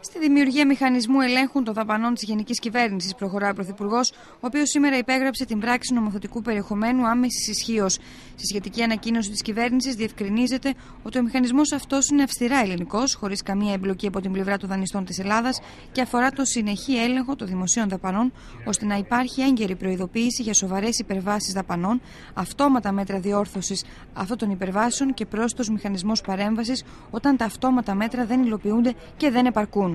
Στη δημιουργία μηχανισμού ελέγχου των δαπανών της Γενικής Κυβέρνησης προχωρά ο Πρωθυπουργός, ο οποίος σήμερα υπέγραψε την πράξη νομοθετικού περιεχομένου άμεσης ισχύως. Στη σχετική ανακοίνωση της κυβέρνησης διευκρινίζεται ότι ο μηχανισμός αυτός είναι αυστηρά ελληνικός, χωρίς καμία εμπλοκή από την πλευρά των δανειστών της Ελλάδας και αφορά το συνεχή έλεγχο των δημοσίων δαπανών, ώστε να υπάρχει έγκαιρη προειδοποίηση για σοβαρές υπερβάσεις δαπανών, αυτόματα μέτρα διόρθωσης αυτών των υπερβάσεων και πρόσθετος μηχανισμός παρέμβασης όταν τα αυτόματα μέτρα δεν υλοποιούνται και δεν επαρκούν.